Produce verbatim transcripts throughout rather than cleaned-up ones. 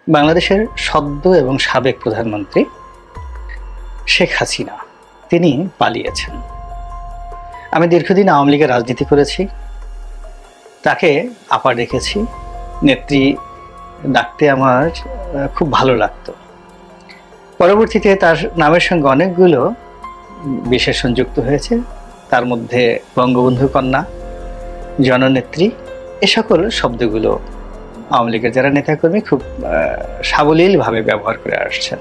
বাংলাদেশের সদ্য এবং সাবেক প্রধানমন্ত্রী শেখ হাসিনা তিনি পালিয়েছেন। আমি দীর্ঘদিন আওয়ামী লীগের রাজনীতি করেছি, তাকে আপা ডেকেছি, নেত্রী ডাকতে আমার খুব ভালো লাগতো। পরবর্তীতে তার নামের সঙ্গে অনেকগুলো বিশেষণ যুক্ত হয়েছে, তার মধ্যে বঙ্গবন্ধু কন্যা, জননেত্রী, এ সকল শব্দগুলো আওয়ামী লীগের যারা নেতাকর্মী খুব সাবলীলভাবে ব্যবহার করে আসছেন।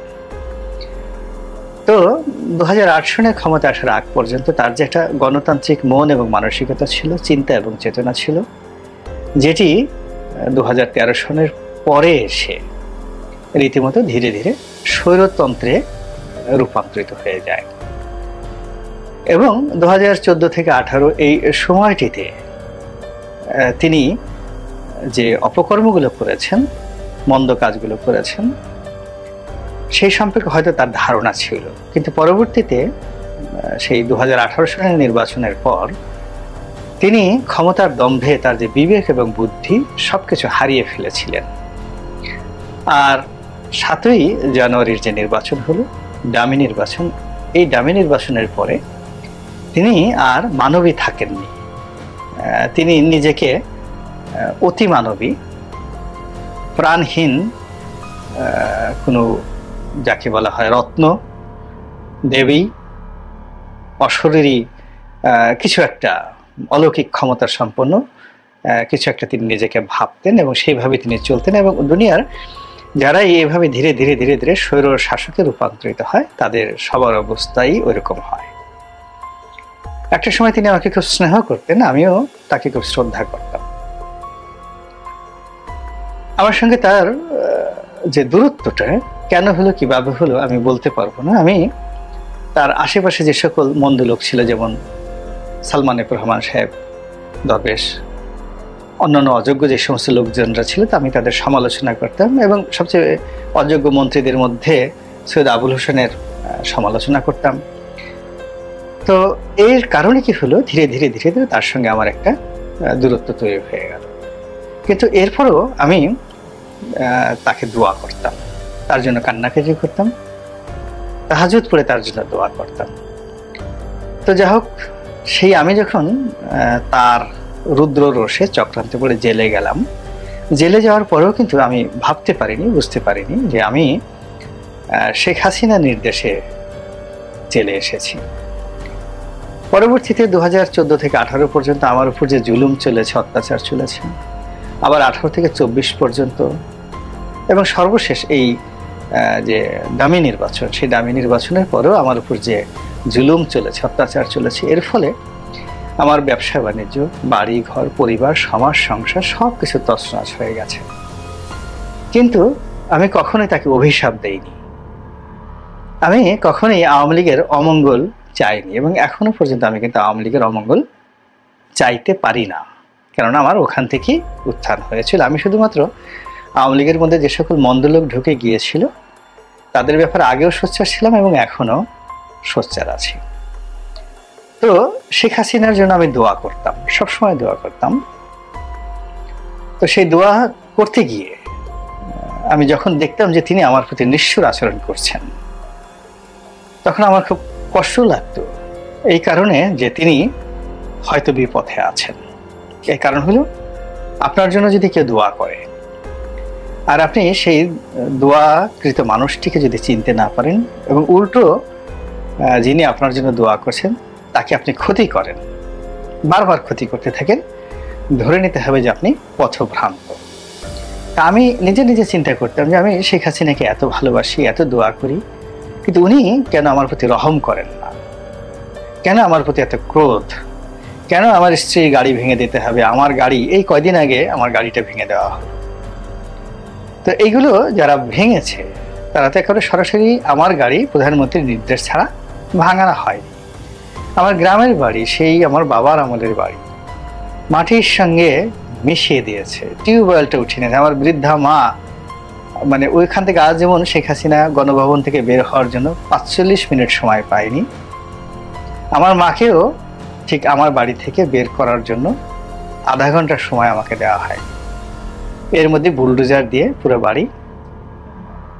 তো দু হাজার আট সনে ক্ষমতা আসার আগ পর্যন্ত তার যে একটা গণতান্ত্রিক মন এবং মানসিকতা ছিল, চিন্তা এবং চেতনা ছিল, যেটি দু হাজার তেরো সনের পরে এসে রীতিমতো ধীরে ধীরে স্বৈরতন্ত্রে রূপান্তরিত হয়ে যায়। এবং দু হাজার চোদ্দো থেকে আঠারো এই সময়টিতে তিনি যে অপকর্মগুলো করেছেন, মন্দ কাজগুলো করেছেন, সেই সম্পর্কে হয়তো তার ধারণা ছিল, কিন্তু পরবর্তীতে সেই দু হাজার আঠারো সালের নির্বাচনের পর তিনি ক্ষমতার দম্ভে তার যে বিবেক এবং বুদ্ধি সবকিছু হারিয়ে ফেলেছিলেন। আর সাতই জানুয়ারির যে নির্বাচন হলো, ডামি নির্বাচন, এই ডামি নির্বাচনের পরে তিনি আর মানবী থাকেননি। তিনি নিজেকে অতি মানবী, প্রাণহীন কোনো, যাকে বলা হয় রত্ন, দেবী, অশরীরী কিছু একটা অলৌকিক ক্ষমতার সম্পন্ন কিছু একটা তিনি নিজেকে ভাবতেন এবং সেইভাবে তিনি চলতেন। এবং দুনিয়ার যারা এইভাবে ধীরে ধীরে ধীরে ধীরে স্বৈর শাসকে রূপান্তরিত হয়, তাদের সবার অবস্থাই ওইরকম হয়। একটা সময় তিনি আমাকে খুব স্নেহ করতেন, আমিও তাকে খুব শ্রদ্ধা করতাম। আমার সঙ্গে তার যে দূরত্বটা কেন হলো, কিভাবে হলো আমি বলতে পারবো না। আমি তার আশেপাশে যে সকল মন্দ লোক ছিল, যেমন সালমান এফ রহমান সাহেব, দরবেশ, অন্যান্য অযোগ্য যে সমস্ত লোকজনরা ছিল, তা আমি তাদের সমালোচনা করতাম এবং সবচেয়ে অযোগ্য মন্ত্রীদের মধ্যে সৈয়দ আবুল হোসেনের সমালোচনা করতাম। তো এর কারণে কি হলো, ধীরে ধীরে ধীরে ধীরে তার সঙ্গে আমার একটা দূরত্ব তৈরি হয়ে গেল। কিন্তু এরপরও আমি তাকে দোয়া করতাম, তার জন্য কান্নাকাটি করতাম, তাহাজ্জুদ পড়ে তার জন্য দোয়া করতাম। তো যাই হোক, সেই আমি যখন তার রুদ্র রোষে চক্রান্তে পড়ে জেলে গেলাম, জেলে যাওয়ার পরেও কিন্তু আমি ভাবতে পারিনি, বুঝতে পারিনি যে আমি শেখ হাসিনার নির্দেশে জেলে এসেছি। পরবর্তীতে দু হাজার চোদ্দো থেকে আঠারো পর্যন্ত আমার উপর যে জুলুম চলেছে, অত্যাচার চলেছে, আবার আঠারো থেকে চব্বিশ পর্যন্ত, এবং সর্বশেষ এই যে ডামি নির্বাচন, সেই ডামি নির্বাচনের পরেও আমার উপর যে জুলুম চলেছে, অত্যাচার চলেছে, এর ফলে আমার ব্যবসা বাণিজ্য, বাড়ি ঘর, পরিবার, সমাজ, সংসার সব কিছু তছনছ হয়ে গেছে। কিন্তু আমি কখনোই তাকে অভিশাপ দেইনি, আমি কখনোই আওয়ামী লীগের অমঙ্গল চাইনি, এবং এখনো পর্যন্ত আমি কিন্তু আওয়ামী লীগের অমঙ্গল চাইতে পারি না, কেননা আমার ওখান থেকেই উত্থান হয়েছিল। আমি শুধুমাত্র আওয়ামী লীগের মধ্যে যে সকল মন্দ লোক ঢুকে গিয়েছিল তাদের ব্যাপারে আগেও সোচ্চার ছিলাম এবং এখনো সোচ্চার আছি। তো শেখ হাসিনার জন্য আমি দোয়া করতাম, সবসময় দোয়া করতাম। তো সেই দোয়া করতে গিয়ে আমি যখন দেখতাম যে তিনি আমার প্রতি নিষ্ঠুর আচরণ করছেন, তখন আমার খুব কষ্ট লাগতো, এই কারণে যে তিনি হয়তো বিপথে আছেন। এই কারণ হলো, আপনার জন্য যদি কেউ দোয়া করে আর আপনি সেই দোয়াকৃত মানুষটিকে যদি চিনতে না পারেন এবং উল্টো যিনি আপনার জন্য দোয়া করছেন তাকে আপনি ক্ষতি করেন, বারবার ক্ষতি করতে থাকেন, ধরে নিতে হবে যে আপনি পথভ্রান্ত। তা আমি নিজে নিজে চিন্তা করতাম যে আমি শেখ হাসিনাকে এত ভালোবাসি, এত দোয়া করি, কিন্তু উনি কেন আমার প্রতি রহম করেন না, কেন আমার প্রতি এত ক্রোধ, কেন আমার স্ত্রীর গাড়ি ভেঙে দিতে হবে, আমার গাড়ি এই কয়দিন আগে আমার গাড়িটা ভেঙে দেওয়া হলো। তো এইগুলো যারা ভেঙেছে তারা তো একেবারে সরাসরি আমার গাড়ি প্রধানমন্ত্রীর নির্দেশ ছাড়া ভাঙানো হয়নি। আমার গ্রামের বাড়ি, সেই আমার বাবার আমলের বাড়ি, মাটির সঙ্গে মিশিয়ে দিয়েছে, টিউবওয়েলটা উঠিয়ে নিয়েছে। আমার বৃদ্ধা মা, মানে ওইখান থেকে আজ যেমন শেখ হাসিনা গণভবন থেকে বের হওয়ার জন্য পাঁচচল্লিশ মিনিট সময় পায়নি, আমার মাকেও ঠিক আমার বাড়ি থেকে বের করার জন্য আধা ঘন্টার সময় আমাকে দেওয়া হয়। এর মধ্যে বুলডোজার দিয়ে পুরো বাড়ি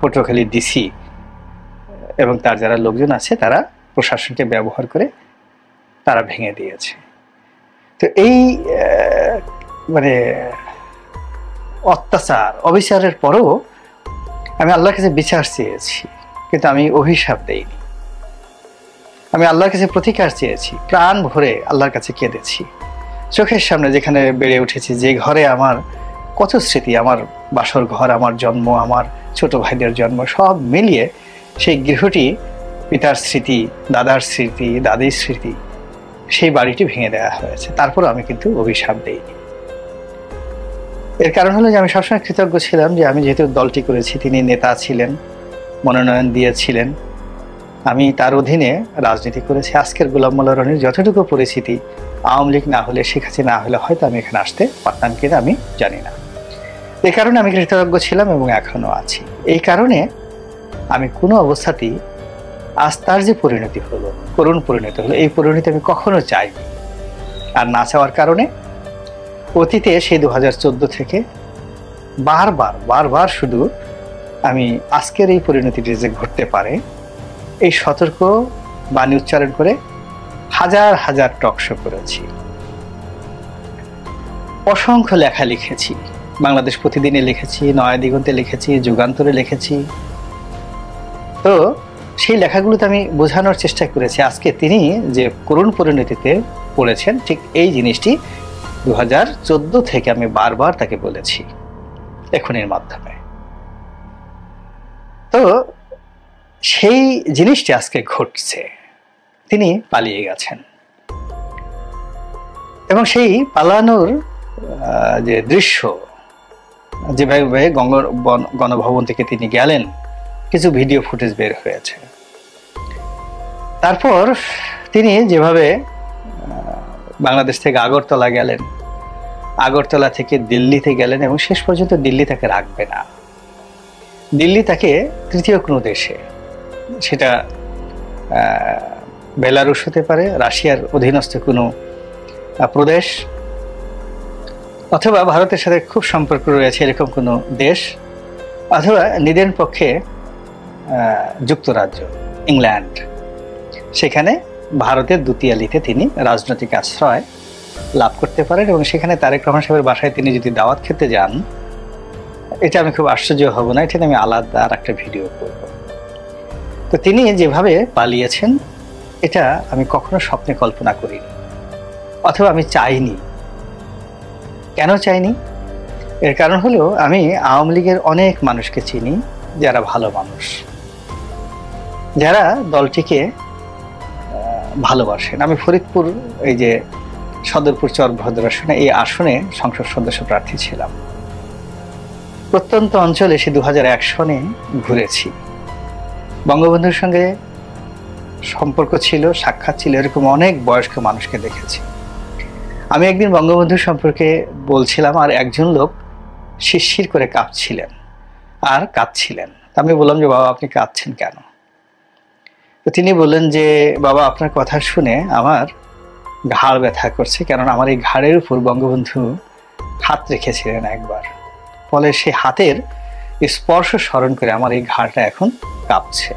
পটুয়াখালী ডিসি এবং তার যারা লোকজন আছে তারা প্রশাসনকে ব্যবহার করে তারা ভেঙে দিয়েছে। তো এই মানে অত্যাচার অবিচারের পরেও আমি আল্লাহর কাছে বিচার চেয়েছি, কিন্তু আমি অভিশাপ দেইনি। আমি আল্লাহর কাছে প্রতিকার চেয়েছি, প্রাণ ভরে আল্লাহর কাছে কেঁদেছি। চোখের সামনে যেখানে বেড়ে উঠেছি, যে ঘরে আমার কত স্মৃতি, আমার বাসর ঘর, আমার জন্ম, আমার ছোট ভাইদের জন্ম, সব মিলিয়ে সেই গৃহটি পিতার স্মৃতি, দাদার স্মৃতি, দাদির স্মৃতি, সেই বাড়িটি ভেঙে দেওয়া হয়েছে। তারপর আমি কিন্তু অভিশাপ দেইনি। এর কারণ হলো যে আমি সবসময় কৃতজ্ঞ ছিলাম যে আমি যেহেতু দলটি করেছি, তিনি নেতা ছিলেন, মনোনয়ন দিয়েছিলেন, আমি তার অধীনে রাজনীতি করেছি। আজকের গোলাম মোল্লা রনির যতটুকু পরিস্থিতি, আওয়ামী লীগ না হলে, শেখ হাসিনা না হলে হয়তো আমি এখানে আসতে পারতাম কিনা আমি জানি না। এই কারণে আমি কৃতজ্ঞ ছিলাম এবং এখনো আছি। এই কারণে আমি কোনো অবস্থাতেই আজ তার যে পরিণতি হলো, করুণ পরিণতি হলো, এই পরিণতি আমি কখনো চাইনি। আর না চাওয়ার কারণে অতীতে সেই দু হাজার চোদ্দো থেকে বারবার বারবার শুধু আমি আজকের এই পরিণতিটি যে ঘটতে পারে এই সতর্ক বাণী উচ্চারণ করে হাজার হাজার টকশো করেছি, অসংখ্য লেখা লিখেছি, বাংলাদেশ প্রতিদিনে লিখেছি, নয়া দিগন্তে লিখেছি, যুগান্তরে লিখেছি। তো সেই লেখাগুলোতে আমি বোঝানোর চেষ্টা করেছি আজকে তিনি যে করুণ পরিণতিতে পড়েছেন, ঠিক এই জিনিসটি দু হাজার চোদ্দো থেকে আমি বারবার তাকে বলেছি এখনের মাধ্যমে। তো সেই জিনিসটি আজকে ঘটছে, তিনি পালিয়ে গেছেন এবং সেই পালানোর যে দৃশ্য, যেভাবে গণভবন থেকে তিনি গেলেন, কিছু ভিডিও ফুটেজ বের হয়েছে। তারপর তিনি যেভাবে বাংলাদেশ থেকে আগরতলা গেলেন, আগরতলা থেকে দিল্লিতে গেলেন এবং শেষ পর্যন্ত দিল্লি তাকে রাখবে না। দিল্লি তাকে তৃতীয় কোনো দেশে, সেটা বেলারুশ হতে পারে, রাশিয়ার অধীনস্থ কোনো প্রদেশ, অথবা ভারতের সাথে খুব সম্পর্ক রয়েছে এরকম কোনো দেশ, অথবা নিদেন পক্ষে যুক্তরাজ্য, ইংল্যান্ড, সেখানে ভারতের দুতিয়ালিতে তিনি রাজনৈতিক আশ্রয় লাভ করতে পারেন এবং সেখানে তারেক রহমান সাহেবের বাসায় তিনি যদি দাওয়াত খেতে যান, এটা আমি খুব আশ্চর্য হব না, এটা আমি আলাদা আর একটা ভিডিও করব। তো তিনি যেভাবে পালিয়েছেন এটা আমি কখনো স্বপ্নে কল্পনা করিনি, অথবা আমি চাইনি। কেন চাইনি? এর কারণ হলো আমি আওয়ামী লীগের অনেক মানুষকে চিনি যারা ভালো মানুষ, যারা দলটিকে ভালোবাসেন। আমি ফরিদপুর এই যে সদরপুর চরভদ্র আসনে, এই আসনে সংসদ সদস্য প্রার্থী ছিলাম। প্রত্যন্ত অঞ্চলে সে দু হাজার এক সনে ঘুরেছি, বঙ্গবন্ধুর সঙ্গে সম্পর্ক ছিল, সাক্ষাৎ ছিল, এরকম অনেক বয়স্ক মানুষকে দেখেছি। আমি একদিন বঙ্গবন্ধুর সম্পর্কে বলছিলাম আর একজন লোক শিরশির করে কাঁপছিলেন আর কাঁদছিলেন। আমি বললাম যে বাবা আপনি কাঁদছেন কেন? তো তিনি বললেন যে বাবা আপনার কথা শুনে আমার ঘাড় ব্যথা করছে, কারণ আমার এই ঘাড়ের উপর বঙ্গবন্ধু হাত রেখেছিলেন একবার, ফলে সেই হাতের স্পর্শ স্মরণ করে আমার এই ঘাড়টা এখন কাঁপছে।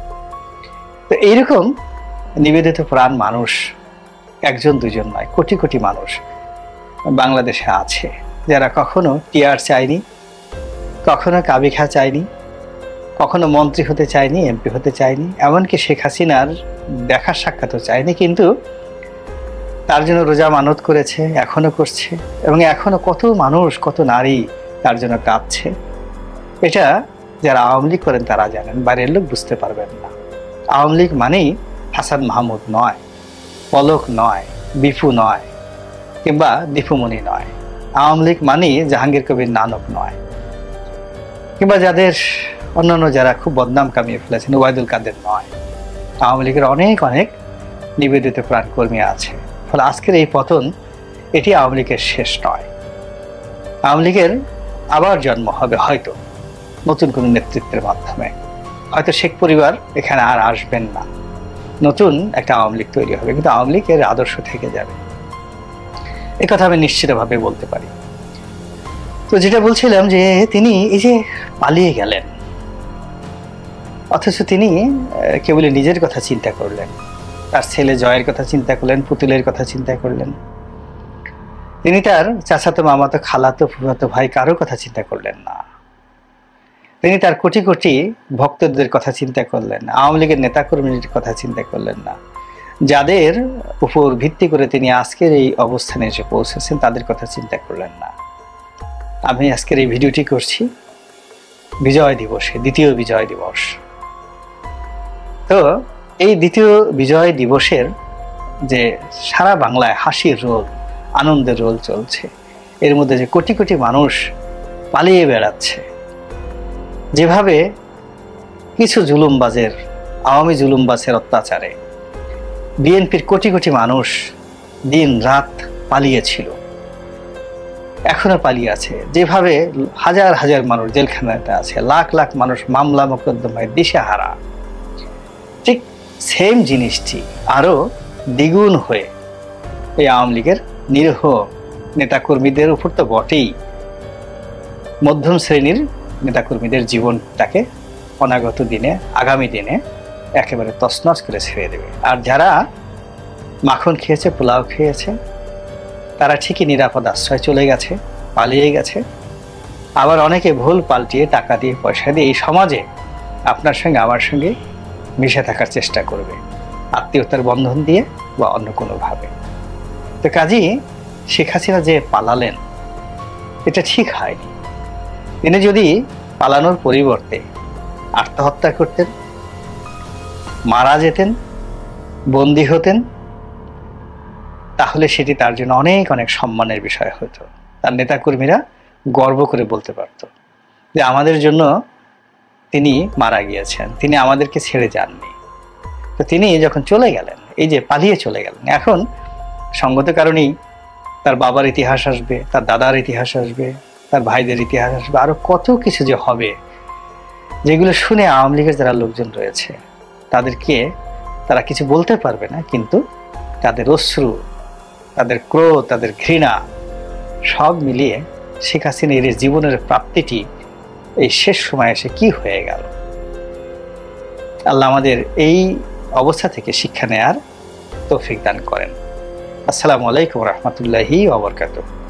তো এইরকম নিবেদিত প্রাণ মানুষ একজন দুজন নয়, কোটি কোটি মানুষ বাংলাদেশে আছে যারা কখনো টিআর চায়নি, কখনো কাবিখা চায়নি, কখনো মন্ত্রী হতে চায়নি, এমপি হতে চায়নি, এমনকি শেখ হাসিনার দেখা সাক্ষাৎও চায়নি, কিন্তু তার জন্য রোজা মানত করেছে, এখনো করছে, এবং এখনো কত মানুষ, কত নারী তার জন্য কাঁদছে। এটা যারা আওয়ামী লীগ করেন তারা জানেন, বাইরের লোক বুঝতে পারবেন না। আওয়ামী লীগ মানেই হাসান মাহমুদ নয়, পলক নয়, বিপু নয়, কিংবা দীপুমণি নয়। আওয়ামী লীগ মানেই জাহাঙ্গীর কবির নানক নয়, কিংবা যাদের অন্যান্য যারা খুব বদনাম কামিয়ে ফেলেছেন ওবায়দুল কাদের নয়। আওয়ামী লীগের অনেক অনেক নিবেদিত প্রাণ কর্মী আছে। ফলে আজকের এই পতন এটি আওয়ামী লীগের শেষ নয়। আওয়ামী লীগের আবার জন্ম হবে হয়তো নতুন কোনো নেতৃত্বের মাধ্যমে, হয়তো শেখ পরিবার এখানে আর আসবেন না, নতুন একটা আওয়ামী লীগ তৈরি হবে, কিন্তু আওয়ামী লীগের আদর্শ থেকে যাবে, এ কথা আমি নিশ্চিতভাবে বলতে পারি। তো যেটা বলছিলাম যে তিনি এই যে পালিয়ে গেলেন, অথচ তিনি কেবল নিজের কথা চিন্তা করলেন, তার ছেলে জয়ের কথা চিন্তা করলেন, পুতুলের কথা চিন্তা করলেন। তিনি তার চাচাতো, মামাতো, খালাতো, ফুফাতো ভাই কারোর কথা চিন্তা করলেন না। তিনি তার কোটি কোটি ভক্তদের কথা চিন্তা করলেন না, আওয়ামী লীগের নেতাকর্মীদের কথা চিন্তা করলেন না, যাদের উপর ভিত্তি করে তিনি আজকের এই অবস্থানে এসে পৌঁছেছেন তাদের কথা চিন্তা করলেন না। আমি আজকের এই ভিডিওটি করছি বিজয় দিবসে, দ্বিতীয় বিজয় দিবস। তো এই দ্বিতীয় বিজয় দিবসের যে সারা বাংলায় হাসির রোল, আনন্দের রোল চলছে, এর মধ্যে যে কোটি কোটি মানুষ পালিয়ে বেড়াচ্ছে, যেভাবে কিছু জুলুমবাজের, আওয়ামী জুলুমবাজের অত্যাচারে বিএনপির কোটি কোটি মানুষ দিন রাত পালিয়েছিল, এখনো পালিয়ে আছে, যেভাবে হাজার হাজার মানুষ জেলখানাতে আছে, লাখ লাখ মানুষ মামলা মোকদ্দমায় দিশেহারা, ঠিক সেম জিনিসটি আরো দ্বিগুণ হয়ে এই আওয়ামী লীগের নিরীহ নেতাকর্মীদের উপর তো বটেই, মধ্যম শ্রেণীর নেতাকর্মীদের জীবনটাকে অনাগত দিনে, আগামী দিনে একেবারে তছনছ করে ছেড়ে দেবে। আর যারা মাখন খেয়েছে, পোলাও খেয়েছে, তারা ঠিকই নিরাপদ আশ্রয় চলে গেছে, পালিয়ে গেছে। আবার অনেকে ভুল পাল্টিয়ে টাকা দিয়ে, পয়সা দিয়ে এই সমাজে আপনার সঙ্গে আমার সঙ্গে মিশে থাকার চেষ্টা করবে, আত্মীয়তার বন্ধন দিয়ে বা অন্য কোনোভাবে। তো কাজেই শেখ হাসিনা যে পালালেন, এটা ঠিক হয়নি। তিনি যদি পালানোর পরিবর্তে আত্মহত্যা করতেন, মারা যেতেন, বন্দী হতেন, তাহলে সেটি তার জন্য অনেক অনেক সম্মানের বিষয় হতো। তার নেতাকর্মীরা গর্ব করে বলতে পারত যে আমাদের জন্য তিনি মারা গিয়েছেন, তিনি আমাদেরকে ছেড়ে যাননি। তো তিনি যখন চলে গেলেন, এই যে পালিয়ে চলে গেলেন, এখন সঙ্গত কারণেই তার বাবার ইতিহাস আসবে, তার দাদার ইতিহাস আসবে, তার ভাইদের ইতিহাস আসবে, আরো কত কিছু যে হবে, যেগুলো শুনে আওয়ামী লীগের যারা লোকজন রয়েছে তাদেরকে তারা কিছু বলতে পারবে না, কিন্তু তাদের অশ্রু, তাদের ক্রোধ, তাদের ঘৃণা সব মিলিয়ে শেখ হাসিনার জীবনের প্রাপ্তিটি এই শেষ সময় এসে কি হয়ে গেল। আল্লাহ আমাদের এই অবস্থা থেকে শিক্ষা নেয়ার তৌফিক দান করেন। আসসালামু আলাইকুম ওয়া রাহমাতুল্লাহি ওয়া বারাকাতুহু।